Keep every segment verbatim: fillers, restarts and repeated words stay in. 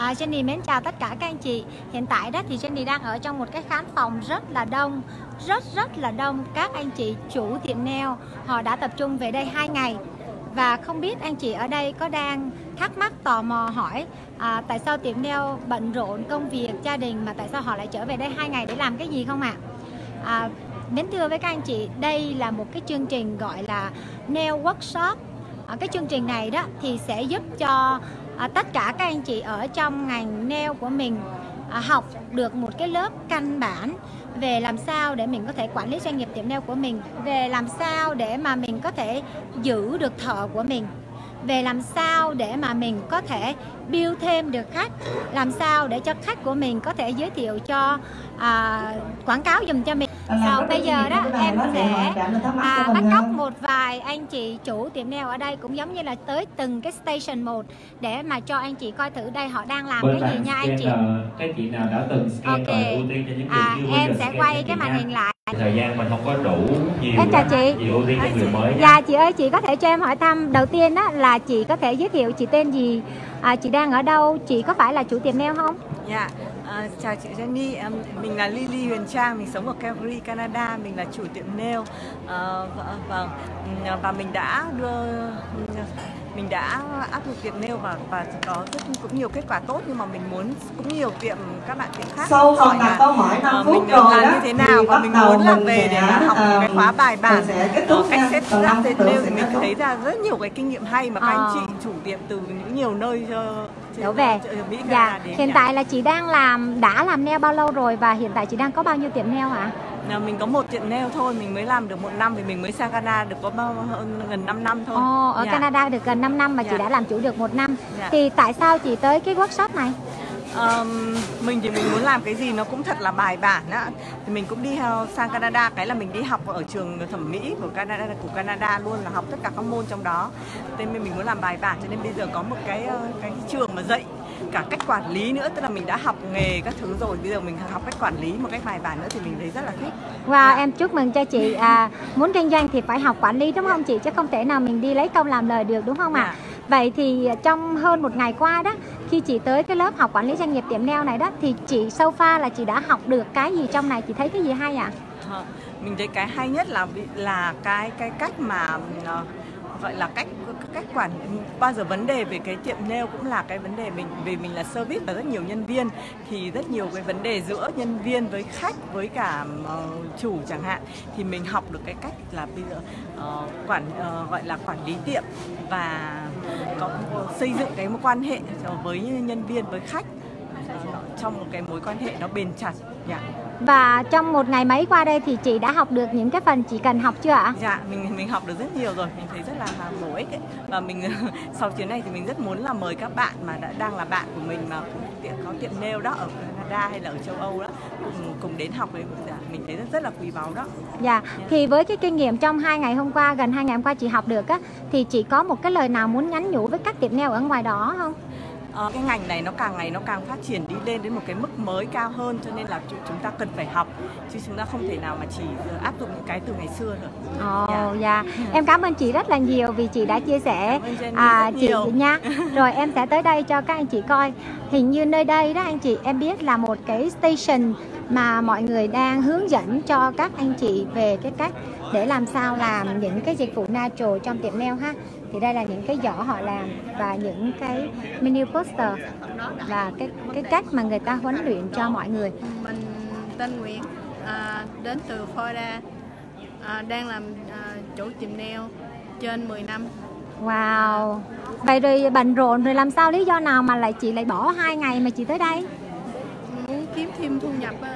À, Jenny mến chào tất cả các anh chị. Hiện tại đó thì Jenny đang ở trong một cái khán phòng rất là đông, rất rất là đông các anh chị chủ tiệm nail. Họ đã tập trung về đây hai ngày. Và không biết anh chị ở đây có đang thắc mắc tò mò hỏi à, tại sao tiệm nail bận rộn công việc gia đình mà tại sao họ lại trở về đây hai ngày để làm cái gì không ạ? À, mến thưa với các anh chị, đây là một cái chương trình gọi là nail workshop. À, cái chương trình này đó thì sẽ giúp cho à, tất cả các anh chị ở trong ngành nail của mình à, học được một cái lớp căn bản về làm sao để mình có thể quản lý doanh nghiệp tiệm nail của mình, về làm sao để mà mình có thể giữ được thợ của mình, về làm sao để mà mình có thể build thêm được khách, làm sao để cho khách của mình có thể giới thiệu cho à, quảng cáo dùm cho mình. Sau bây giờ đó em sẽ à, bắt cóc một vài anh chị chủ tiệm nail ở đây, cũng giống như là tới từng cái station một để mà cho anh chị coi thử đây họ đang làm Bên cái gì nha anh chị. Cái chị nào đã từng scan Okay. rồi ưu tiên cho những người à, chưa em sẽ quay cái màn hình lại. Thời gian mình không có đủ nhiều. Em chào chị. Chị ưu tiên cho người mới. Dạ chị ơi, chị có thể cho em hỏi thăm đầu tiên đó là chị có thể giới thiệu chị tên gì, à, chị đang ở đâu, chị có phải là chủ tiệm nail không? Dạ, à, chào chị Jenny, à, mình là Lily Huyền Trang, mình sống ở Calgary, Canada, mình là chủ tiệm nail. À, vâng, và mình đã đưa mình đã áp dụng tiệm nail và và có rất cũng nhiều kết quả tốt, nhưng mà mình muốn cũng nhiều tiệm các bạn tiệm khác sau hỏi đặt câu hỏi năm uh, phút mình rồi làm đó, như thế nào và mình muốn là về để mà học uh, cái khóa bài bản uh, cách xếp ráp tiệm nail thì mình kết thấy ra rất nhiều cái kinh nghiệm hay mà các à. anh chị chủ tiệm từ những nhiều nơi đổ về. Mỹ Dạ, đến hiện nhà. tại là chị đang làm đã làm nail bao lâu rồi và hiện tại chị đang có bao nhiêu tiệm nail hả? Nào, mình có một tiệm nail thôi, mình mới làm được một năm vì mình mới sang Canada được có bao, hơn gần năm năm thôi. Ồ, ở dạ. Canada được gần năm năm mà dạ. chị đã làm chủ được một năm. Dạ. Thì tại sao chị tới cái workshop này? Um, mình thì mình muốn làm cái gì nó cũng thật là bài bản á. Thì mình cũng đi sang Canada, cái là mình đi học ở trường thẩm mỹ của Canada của Canada luôn, là học tất cả các môn trong đó. Thế nên mình muốn làm bài bản, cho nên bây giờ có một cái cái trường mà dạy cả cách quản lý nữa, tức là mình đã học nghề các thứ rồi, bây giờ mình học cách quản lý một cách bài bản nữa thì mình thấy rất là thích. Wow, yeah. Em chúc mừng cho chị. À, muốn kinh doanh thì phải học quản lý đúng không chị, chứ không thể nào mình đi lấy công làm lời được đúng không ạ? Yeah. Vậy thì trong hơn một ngày qua đó, khi chị tới cái lớp học quản lý doanh nghiệp tiệm nail này đó, thì chị so far là chị đã học được cái gì trong này, chị thấy cái gì hay ạ? À, mình thấy cái hay nhất là là cái cái cách mà uh, gọi là cách cách quản. Bao giờ vấn đề về cái tiệm nail cũng là cái vấn đề mình, vì mình là service và rất nhiều nhân viên, thì rất nhiều cái vấn đề giữa nhân viên với khách với cả uh, chủ chẳng hạn, thì mình học được cái cách là bây giờ uh, quản uh, gọi là quản lý tiệm và có uh, xây dựng cái mối quan hệ với nhân viên với khách uh, trong một cái mối quan hệ nó bền chặt. Yeah. Và trong một ngày mấy qua đây thì chị đã học được những cái phần chị cần học chưa ạ? Dạ, mình mình học được rất nhiều rồi, mình thấy rất là bổ ích ấy. Và mình sau chuyến này thì mình rất muốn là mời các bạn mà đã đang là bạn của mình mà cũng có tiệm nail đó ở Canada hay là ở châu Âu đó cùng cùng đến học với mình, mình thấy rất rất là quý báu đó. Dạ, yeah. Thì với cái kinh nghiệm trong hai ngày hôm qua, gần hai ngày hôm qua chị học được á, thì chị có một cái lời nào muốn nhắn nhủ với các tiệm nail ở ngoài đó không? À, cái ngành này nó càng ngày nó càng phát triển đi lên đến một cái mức mới cao hơn, cho nên là chúng ta cần phải học, chứ chúng ta không thể nào mà chỉ áp dụng những cái từ ngày xưa nữa. Ồ, oh, dạ. Yeah. Yeah. Em cảm ơn chị rất là nhiều vì chị đã chia sẻ à, chị nhiều. Nha. Rồi em sẽ tới đây cho các anh chị coi. Hình như nơi đây đó anh chị, em biết là một cái station mà mọi người đang hướng dẫn cho các anh chị về cái cách để làm sao làm những cái dịch vụ natural trong tiệm nail ha. Thì đây là những cái giỏ họ làm và những cái menu poster là cái cái cách mà người ta huấn luyện cho mọi người. Mình tên Nguyễn, à, đến từ Florida, à, đang làm à, chủ tiệm nail trên mười năm. Wow. Vậy rồi bận rộn rồi làm sao, lý do nào mà lại chị lại bỏ hai ngày mà chị tới đây? Muốn kiếm thêm thu nhập á.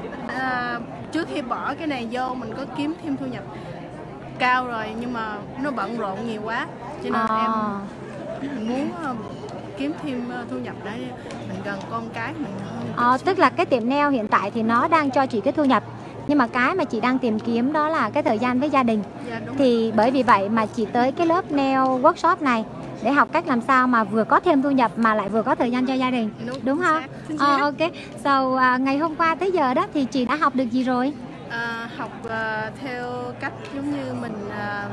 À, trước khi bỏ cái này vô mình có kiếm thêm thu nhập cao rồi, nhưng mà nó bận rộn nhiều quá, cho nên à. em mình muốn uh, kiếm thêm uh, thu nhập để mình gần con cái mình hơn. À, tức là cái tiệm nail hiện tại thì nó đang cho chị cái thu nhập, nhưng mà cái mà chị đang tìm kiếm đó là cái thời gian với gia đình. Dạ, thì rồi. Bởi vì vậy mà chị tới cái lớp nail workshop này để học cách làm sao mà vừa có thêm thu nhập mà lại vừa có thời gian cho gia đình, đúng, đúng không? À, ok. So uh, ngày hôm qua tới giờ đó thì chị đã học được gì rồi? À, học uh, theo cách giống như mình uh,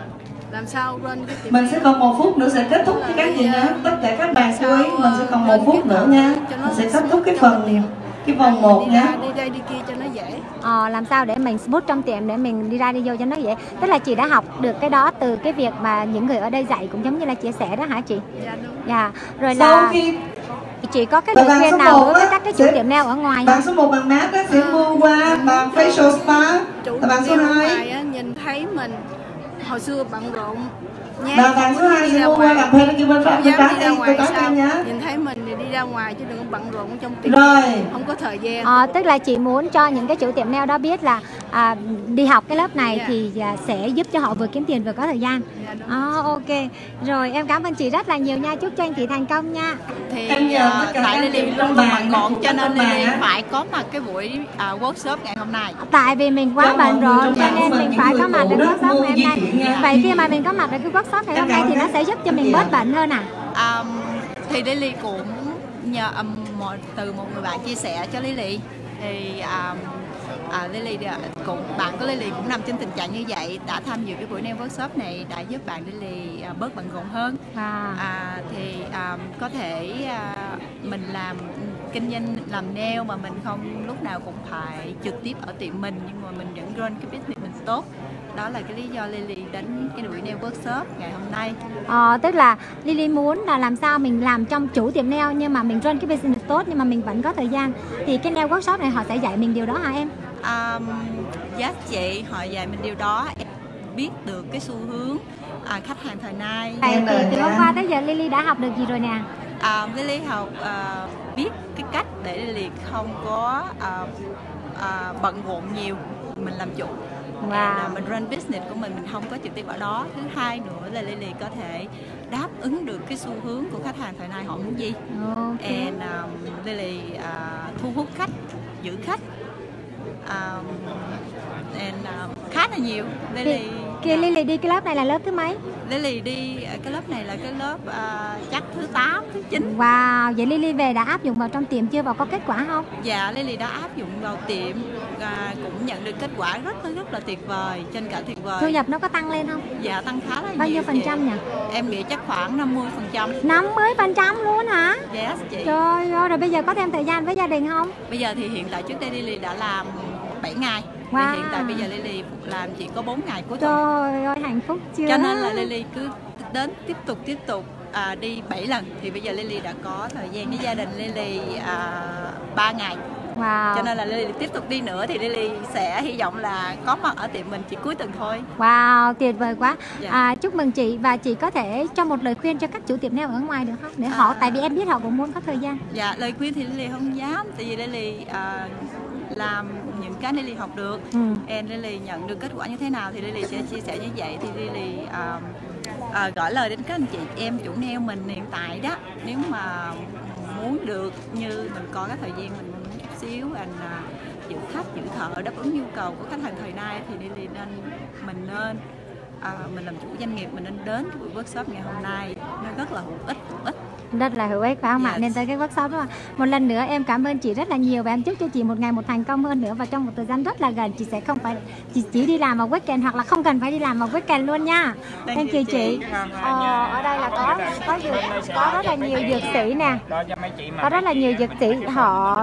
làm sao run cái tiệm Mình sẽ còn một phút nữa sẽ kết thúc cái các gì nhé. Tất cả các bạn chú ý, mình sẽ còn một phút nữa nha. Mình sẽ kết thúc cái phần cái vòng một đi nhé. ra, đi đây đi kia cho nó dễ. Ờ, làm sao để mình smooth trong tiệm để mình đi ra đi vô cho nó dễ. Tức là chị đã học được cái đó từ cái việc mà những người ở đây dạy, cũng giống như là chia sẻ đó hả chị? Dạ đúng. Dạ. Rồi Sau là khi chị có cái Và lời bạn khuyên số nào một đối với á, các cái chủ sẽ- tiệm nail ở ngoài Bạn không? số một bằng mát á, sẽ mua qua bằng facial spa. Chủ Và bạn số tiệm hai ngoài á, nhìn thấy mình hồi xưa bận rộn nha. Và bạn số hai sẽ mua qua bằng pedicure bên Không bên dám trái đi ra đây, cô ngoài cái sao? em nhé. Nhìn thấy mình thì đi ra ngoài chứ đừng có bận rộn trong tiệm. Rồi. Không có thời gian. Ờ, tức là chị muốn cho những cái chủ tiệm nail đó biết là à, đi học cái lớp này Dạ. thì à, sẽ giúp cho họ vừa kiếm tiền vừa có thời gian. Dạ đúng. Ờ, ok. Rồi em cảm ơn chị rất là nhiều nha. Chúc cho anh chị thành công nha. Thì Em nhờ à, tất cả tại các Lily chị luôn trong luôn bàn bận á, rộn cho nên trong bàn Lily á. phải có mặt cái buổi à, workshop ngày hôm nay. Tại vì mình quá Cho mọi bận người rộn trong cho bàn nên của mình mình, phải những có người mặt cũ ở đó, workshop mua ngày hôm di nay. chuyển nha. Vậy khi mà mình có mặt ở cái workshop ngày hôm nay thì nó sẽ giúp cho mình bớt bệnh hơn à? À, thì Lily cũng nhờ um, một, từ một người bạn chia sẻ cho Lily thì um, à, Lily đã- cũng bạn của Lily cũng nằm trong tình trạng như vậy, đã tham dự cái buổi nail workshop này đã giúp bạn Lily à, bớt bận rộn hơn. À. À, thì à, có thể à, mình làm kinh doanh làm nail mà mình không lúc nào cũng phải trực tiếp ở tiệm mình, nhưng mà mình vẫn run cái business mình tốt. Đó là cái lý do Lily đến cái buổi nail workshop ngày hôm nay. Ờ, tức là Lily muốn là làm sao mình làm trong chủ tiệm nail nhưng mà mình run cái business tốt nhưng mà mình vẫn có thời gian. Thì cái nail workshop này họ sẽ dạy mình điều đó hả em? Um, giá trị họ dạy mình điều đó, em biết được cái xu hướng à, khách hàng thời nay. Vậy Em thì lời từ nha. hôm qua tới giờ Lily đã học được gì rồi nè? À, Lily học à, biết cái cách để Lily không có à, à, bận rộn nhiều, mình làm chủ. Wow. Là mình run business của mình, mình không có trực tiếp ở đó. Thứ hai nữa là Lily có thể đáp ứng được cái xu hướng của khách hàng thời nay họ muốn gì. Ok. And um, Lily uh, thu hút khách, giữ khách, um, and um, khá là nhiều. Lily Kia Lily đi cái lớp này là lớp thứ mấy? Lily đi uh, cái lớp này là cái lớp uh, chắc thứ tám, thứ chín. Wow, vậy Lily về đã áp dụng vào trong tiệm chưa và có kết quả không? Dạ, Lily đã áp dụng vào tiệm và cũng nhận được kết quả rất rất là tuyệt vời, trên cả tuyệt vời. Thu nhập nó có tăng lên không? Dạ, tăng khá là nhiều. Bao nhiêu phần chị. trăm nhỉ? Em nghĩ chắc khoảng năm mươi phần trăm. năm mươi phần trăm luôn hả? Yes chị. Trời ơi, rồi bây giờ có thêm thời gian với gia đình không? Bây giờ thì hiện tại trước đây Lily đã làm bảy ngày. Wow. Thì hiện tại bây giờ Lily làm chỉ có bốn ngày cuối tuần. Trời ơi, hạnh phúc chưa? Cho nên là Lily cứ đến tiếp tục tiếp tục à, đi bảy lần. Thì bây giờ Lily đã có thời gian với gia đình Lily à, ba ngày. Wow. Cho nên là Lily tiếp tục đi nữa thì Lily sẽ hy vọng là có mặt ở tiệm mình chỉ cuối tuần thôi. Wow, tuyệt vời quá. Dạ. À, chúc mừng chị, và chị có thể cho một lời khuyên cho các chủ tiệm nail ở ngoài được không? Để họ, À. tại vì em biết họ cũng muốn có thời gian. Dạ, lời khuyên thì Lily không dám. Tại vì Lily à, làm những cái Lily học được, Ừ. and Lily nhận được kết quả như thế nào thì Lily sẽ chia sẻ như vậy. Thì Lily à, à, gửi lời đến các anh chị em chủ nail mình hiện tại đó, nếu mà muốn được như mình có cái thời gian mình muốn chút xíu, anh à, giữ khách giữ thợ đáp ứng nhu cầu của khách hàng thời nay thì Lily nên mình nên à, mình làm chủ doanh nghiệp, mình nên đến cái buổi workshop ngày hôm nay, nó rất là hữu ích hữu ích. Rất là hữu ích phải không ạ? Yes. Nên tới cái workshop đó. Một lần nữa em cảm ơn chị rất là nhiều và em chúc cho chị một ngày một thành công hơn nữa, và trong một thời gian rất là gần chị sẽ không phải chị chỉ đi làm vào weekend hoặc là không cần phải đi làm vào weekend luôn nha. Thank Thank you you chị. Ờ, ở đây là có có dược, có rất là nhiều dược sĩ nè. Có rất là nhiều dược sĩ họ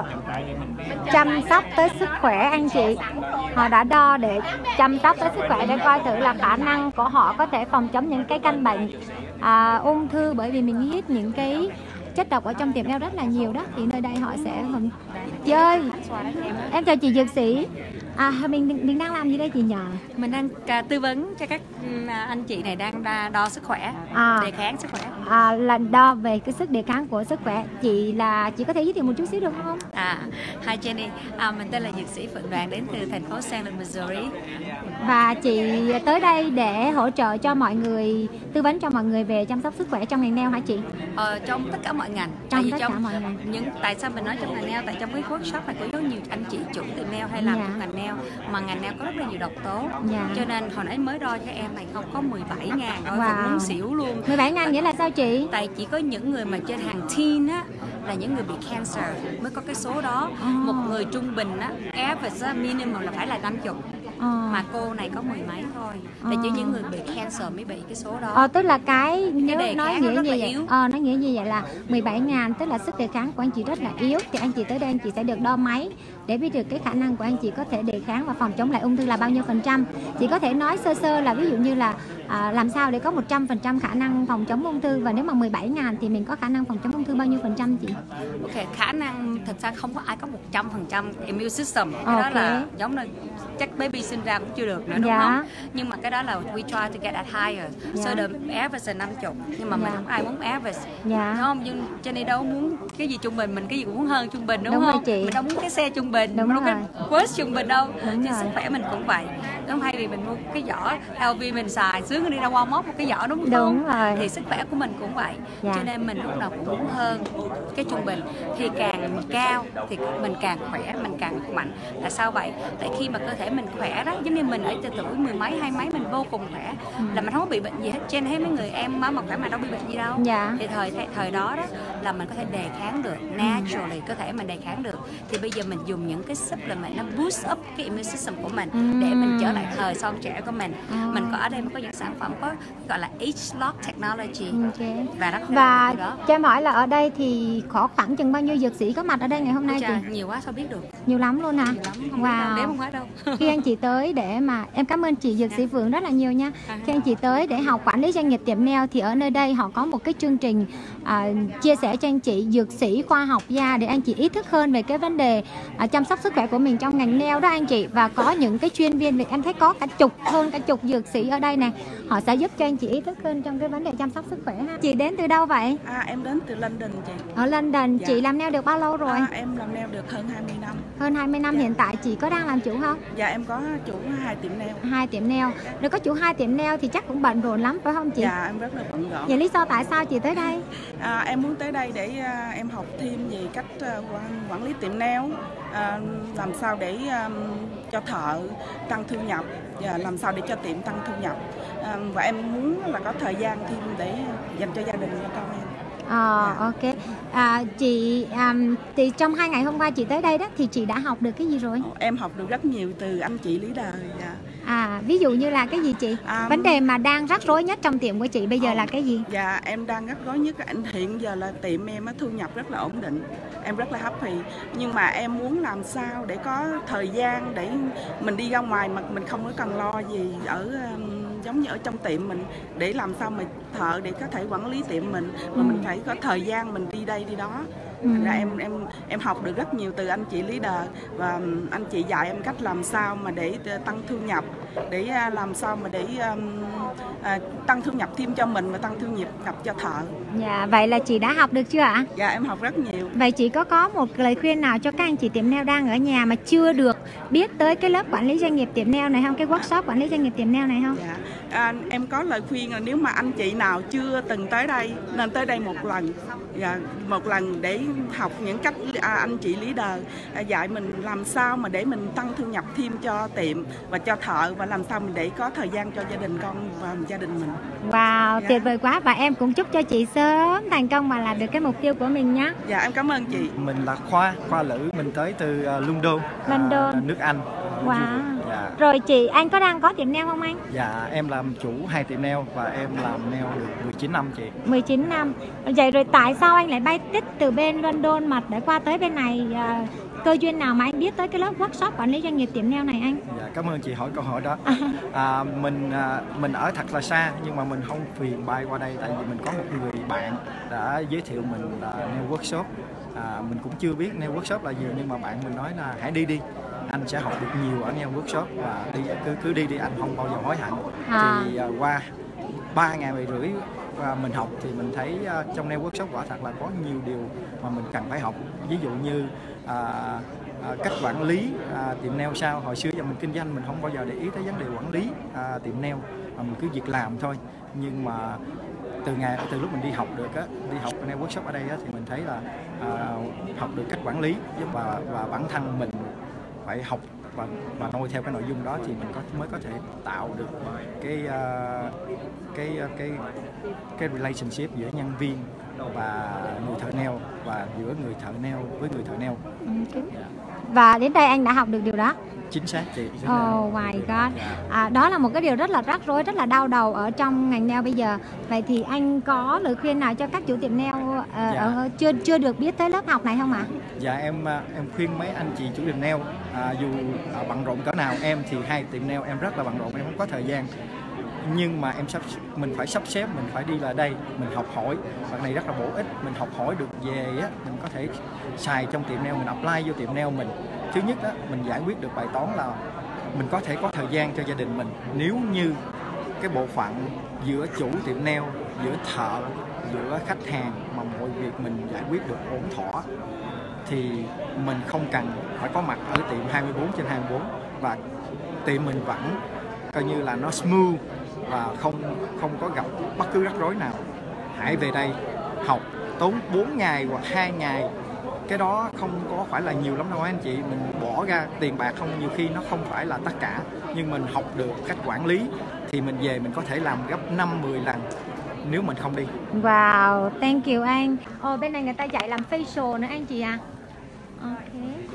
chăm sóc tới sức khỏe anh chị. Họ đã đo để chăm sóc tới sức khỏe để coi thử là khả năng của họ có thể phòng chống những cái căn bệnh à, ung thư, bởi vì mình hít những cái chất độc ở trong tiệm nail rất là nhiều đó, thì nơi đây họ sẽ không chơi. Em chào chị dược sĩ. À, mình mình đang làm gì đây chị nhờ? Mình đang à, tư vấn cho các ừ, anh chị này đang đo, đo sức khỏe, À. đề kháng sức khỏe. À, là đo về cái sức đề kháng của sức khỏe. Chị là chị có thể giới thiệu một chút xíu được không? À, hi Jenny, à, mình tên là dược sĩ Phượng Đoàn đến từ thành phố Saint Louis, Missouri. Và chị tới đây để hỗ trợ cho mọi người, tư vấn cho mọi người về chăm sóc sức khỏe trong ngành nail hả chị? Ờ, trong tất cả mọi ngành. Trong Tại vì tất cả mọi ngành. những tại sao mình nói trong ngành nail? Tại trong cái workshop này có rất nhiều anh chị chủ tiệm nail hay làm Dạ. trong ngành nail, mà ngành nail có rất là nhiều độc tố. Dạ. Cho nên hồi nãy mới đo cho em này không có mười bảy ngàn rồi, Wow. wow. muốn xỉu luôn. mười bảy ngàn nghĩa là sao chị? Tại chỉ có những người mà trên hàng teen á, là những người bị cancer mới có cái số đó. Oh. Một người trung bình á, average á, minimum là phải là năm mươi. à. Mà cô này có mười mấy thôi. Là à. Chỉ những người bị cancer mới bị cái số đó. Ờ, tức là cái, cái đề nói kháng nghĩa nó như rất vậy. là yếu. Ờ, nói nghĩa như vậy là mười bảy ngàn, tức là sức đề kháng của anh chị rất là yếu. Thì anh chị tới đây anh chị sẽ được đo máy để biết được cái khả năng của anh chị có thể đề kháng và phòng chống lại ung thư là bao nhiêu phần trăm. Chị có thể nói sơ sơ là ví dụ như là à, làm sao để có một trăm phần trăm khả năng phòng chống ung thư, và nếu mà mười bảy ngàn thì mình có khả năng phòng chống ung thư bao nhiêu phần trăm chị? Ok, khả năng thực ra không có ai có một trăm phần trăm immune system. Cái okay. đó là giống như chắc baby sinh ra cũng chưa được nữa, đúng dạ. không? Nhưng mà cái đó là we try to get that higher. Dạ. So the average là năm mươi, nhưng mà dạ. mình không ai muốn average. Dạ. Đúng không? Nhưng Jenny đâu muốn cái gì trung bình, mình cái gì cũng muốn hơn trung bình, đúng, đúng không? Chị. Mình đâu muốn cái xe trung bình, đúng mình đâu cái worst trung bình đâu. Đúng Chứ sức khỏe mình cũng vậy. Đúng, hay vì mình mua cái giỏ L V mình xài sướng đi ra Walmart một cái giỏ, đúng không? Đúng rồi. Thì sức khỏe của mình cũng vậy. Dạ. Cho nên mình lúc nào cũng muốn hơn cái trung bình. Thì càng cao thì mình càng khỏe, mình càng mạnh. Là sao vậy? Tại khi mà cơ thể mình khỏe đó, giống như mình ở từ tuổi mười mấy, hai mấy mình vô cùng khỏe, ừ. là mình không có bị bệnh gì hết. Trên thấy mấy người em máu mặt khỏe mà đâu bị bệnh gì đâu. Dạ. Thì thời thời đó đó là mình có thể đề kháng được, naturally cơ thể mình đề kháng được. Thì bây giờ mình dùng những cái supplement nó boost up cái immune system của mình ừ. để mình trở lại thời son trẻ của mình. Ừ. Mình có ở đây mình có những sản phẩm có gọi là Age-Lock technology. Okay. Và đó và đó. cho em hỏi là ở đây thì có khoảng chừng bao nhiêu dược sĩ có mặt ở đây ngày hôm nay Chà, chị? nhiều quá sao biết được. Nhiều lắm luôn hả? Nhiều lắm, không wow. biết đâu, không hết đâu. Khi anh chị tới để mà em cảm ơn chị dược sĩ Phượng rất là nhiều nha. Khi anh chị tới để học quản lý doanh nghiệp tiệm nail thì ở nơi đây họ có một cái chương trình à, chia sẻ cho anh chị dược sĩ khoa học da để anh chị ý thức hơn về cái vấn đề à, chăm sóc sức khỏe của mình trong ngành nail đó anh chị. Và có những cái chuyên viên, em thấy có cả chục, hơn cả chục dược sĩ ở đây nè, họ sẽ giúp cho anh chị ý thức hơn trong cái vấn đề chăm sóc sức khỏe ha. Chị đến từ đâu vậy? À, em đến từ London chị. Ở London. Dạ. Chị làm nail được bao lâu rồi? À, em làm nail được hơn hai mươi năm. Hơn hai mươi năm. Dạ. Hiện tại chị có đang làm chủ không? Dạ em có chủ hai tiệm nail. Hai tiệm nail. Rồi có chủ hai tiệm nail thì chắc cũng bận rộn lắm phải không chị? Dạ em rất là bận rộn. Vậy lý do tại sao chị tới đây? À, em muốn tới đây để uh, em học thêm về cách uh, quản, quản lý tiệm nail, uh, làm sao để um, cho thợ tăng thu nhập, và làm sao để cho tiệm tăng thu nhập. Uh, và em muốn là có thời gian thêm để dành cho gia đình cho con em. À, ok. À, chị um, thì trong hai ngày hôm qua chị tới đây đó thì chị đã học được cái gì rồi? Em học được rất nhiều từ anh chị leader. Dạ. À, ví dụ như là cái gì chị? À, vấn đề mà đang rắc rối nhất trong tiệm của chị bây giờ là cái gì? Dạ em đang rắc rối nhất anh hiện giờ là tiệm em thu nhập rất là ổn định, em rất là happy, nhưng mà em muốn làm sao để có thời gian để mình đi ra ngoài mà mình không có cần lo gì ở giống như ở trong tiệm mình, để làm sao mà thợ để có thể quản lý tiệm mình mà ừ. mình phải có thời gian mình đi đây đi đó. Ừ. Ra em em em học được rất nhiều từ anh chị leader, và anh chị dạy em cách làm sao mà để tăng thu nhập, để làm sao mà để um, à, tăng thu nhập thêm cho mình và tăng thu nhập cho thợ. Dạ, vậy là chị đã học được chưa ạ? Dạ em học rất nhiều. Vậy chị có có một lời khuyên nào cho các anh chị tiệm nail đang ở nhà mà chưa được biết tới cái lớp quản lý doanh nghiệp tiệm nail này không? Cái workshop quản lý doanh nghiệp tiệm nail này không? Dạ, à, em có lời khuyên là nếu mà anh chị nào chưa từng tới đây nên tới đây một lần. Dạ, một lần để học những cách à, anh chị leader à, dạy mình làm sao mà để mình tăng thu nhập thêm cho tiệm và cho thợ, và làm sao mình để có thời gian cho gia đình con và gia đình mình. Wow, dạ. tuyệt vời quá, và em cũng chúc cho chị sớm thành công và đạt được cái mục tiêu của mình nhé. Dạ em cảm ơn chị. Mình là Khoa, Khoa Lữ, mình tới từ uh, London, London. Uh, nước Anh. Wow. Dạ. Rồi chị, anh có đang có tiệm nail không anh? Dạ, em làm chủ hai tiệm nail và em làm nail được mười chín năm chị. mười chín năm. Vậy rồi tại sao anh lại bay tích từ bên London mà để qua tới bên này? À, cơ duyên nào mà anh biết tới cái lớp workshop quản lý doanh nghiệp tiệm nail này anh? Dạ, cảm ơn chị hỏi câu hỏi đó. À, mình à, mình ở thật là xa nhưng mà mình không phiền bay qua đây, tại vì mình có một người bạn đã giới thiệu mình là nail workshop. À, mình cũng chưa biết nail workshop là gì, nhưng mà bạn mình nói là hãy đi đi, anh sẽ học được nhiều ở nail workshop, và đi cứ cứ đi đi, anh không bao giờ hối hận. À. Thì à, qua ba ngày bảy rưỡi và mình học thì mình thấy uh, trong nail workshop quả thật là có nhiều điều mà mình cần phải học. Ví dụ như uh, uh, cách quản lý uh, tiệm nail sao. Hồi xưa giờ mình kinh doanh mình không bao giờ để ý tới vấn đề quản lý uh, tiệm nail, mà mình cứ việc làm thôi. Nhưng mà từ ngày từ lúc mình đi học được á, đi học nail workshop ở đây á, thì mình thấy là uh, học được cách quản lý, và và bản thân mình phải học và và noi theo cái nội dung đó thì mình có mới có thể tạo được cái uh, cái uh, cái cái relationship giữa nhân viên và người thợ nail và giữa người thợ nail với người thợ nail. Okay. Và đến đây anh đã học được điều đó. Chính xác chị. Oh my god. À, đó là một cái điều rất là rắc rối, rất là đau đầu ở trong ngành nail bây giờ. Vậy thì anh có lời khuyên nào cho các chủ tiệm nail uh, dạ. ở, chưa chưa được biết tới lớp học này không ạ? Dạ em em khuyên mấy anh chị chủ tiệm nail, à, dù à, bận rộn cỡ nào, em thì hai tiệm nail em rất là bận rộn, em không có thời gian. Nhưng mà em sắp mình phải sắp xếp, mình phải đi lại đây, mình học hỏi. Bạn này rất là bổ ích, mình học hỏi được về á, mình có thể xài trong tiệm nail, mình apply vô tiệm nail mình. Thứ nhất á, mình giải quyết được bài toán là mình có thể có thời gian cho gia đình mình. Nếu như cái bộ phận giữa chủ tiệm nail, giữa thợ, giữa khách hàng mà mọi việc mình giải quyết được ổn thỏa thì mình không cần phải có mặt ở tiệm hai mươi bốn trên hai mươi bốn, và tiệm mình vẫn coi như là nó smooth và không không có gặp bất cứ rắc rối nào. Hãy về đây học, tốn bốn ngày hoặc hai ngày, cái đó không có phải là nhiều lắm đâu anh chị. Mình bỏ ra tiền bạc không, nhiều khi nó không phải là tất cả, nhưng mình học được cách quản lý thì mình về mình có thể làm gấp năm mười lần nếu mình không đi. Wow, thank you anh. Ồ, oh, bên này người ta dạy làm facial nữa anh chị à. Ok.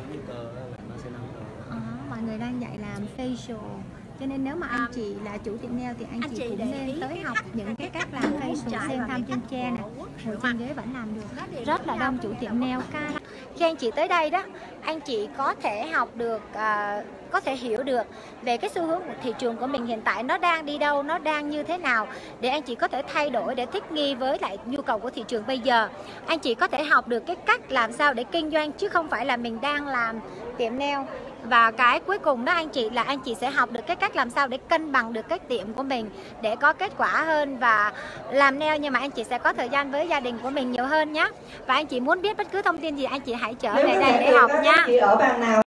À, mọi người đang dạy làm facial. Cho nên nếu mà anh chị là chủ tiệm nail thì anh, anh chị cũng nên tới học những cái cách làm facial, xem tham trên tre này, ngồi trên ghế vẫn làm được. Rất là đông chủ tiệm nail ca. Khi anh chị tới đây đó, anh chị có thể học được, uh, có thể hiểu được về cái xu hướng của thị trường của mình hiện tại nó đang đi đâu, nó đang như thế nào, để anh chị có thể thay đổi để thích nghi với lại nhu cầu của thị trường bây giờ. Anh chị có thể học được cái cách làm sao để kinh doanh, chứ không phải là mình đang làm tiệm nail. Và cái cuối cùng đó anh chị là anh chị sẽ học được cái cách làm sao để cân bằng được cái tiệm của mình để có kết quả hơn và làm nail, nhưng mà anh chị sẽ có thời gian với gia đình của mình nhiều hơn nhé. Và anh chị muốn biết bất cứ thông tin gì anh chị hãy trở về đây để học nhé.